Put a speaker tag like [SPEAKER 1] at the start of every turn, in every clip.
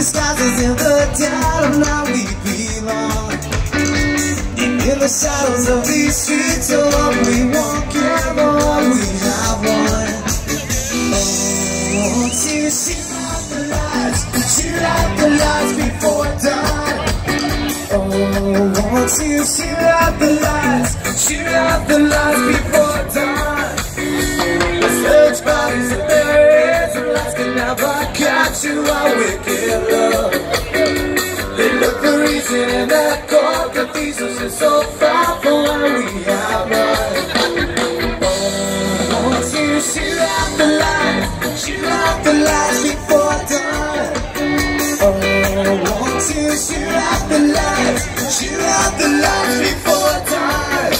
[SPEAKER 1] disguises in the dead of night we belong. And in the shadows of these streets alone we walk and on, we have one. Oh, won't you shoot out the lights before dawn? Oh, won't you shoot out the lights before dawn? The search bodies and barriers and lights can never catch you, our wicked love. They look the reason in that cold cathedrals is so far from where we have run. Oh, won't you shoot out the lights before dawn? Oh, won't you shoot out the lights before dawn?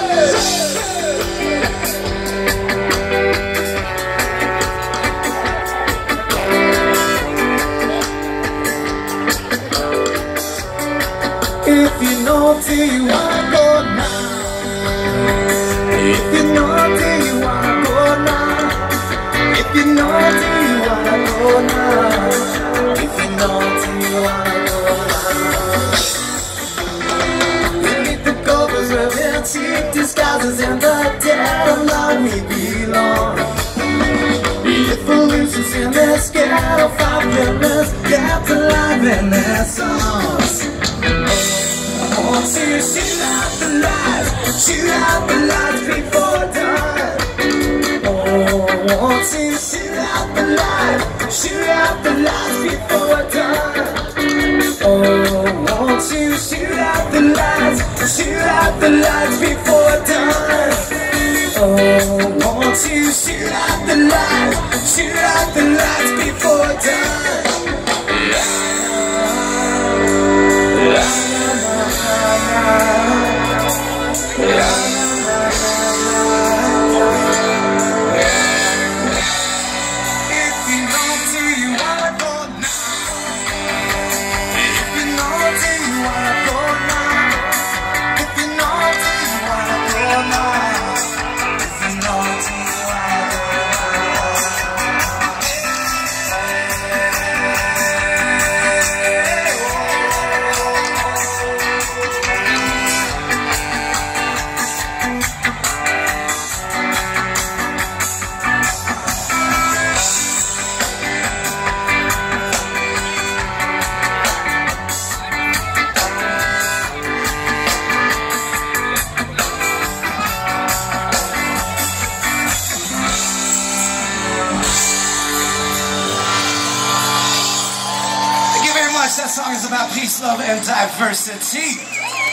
[SPEAKER 1] If you know, do you wanna go now? If you know, do you wanna go now? If you know, do you wanna go now? If you know, do you wanna go now? Beneath the covers of antique disguises in the dead of night we belong. If illusions in this ghetto find villains kept alive in their songs. Won't you shoot out the lights before dawn? Oh, won't you shoot out the lights before dawn? Oh, won't you shoot out the lights before dawn? Oh, won't you shoot out the lights before dawn? That song is about peace, love, and diversity.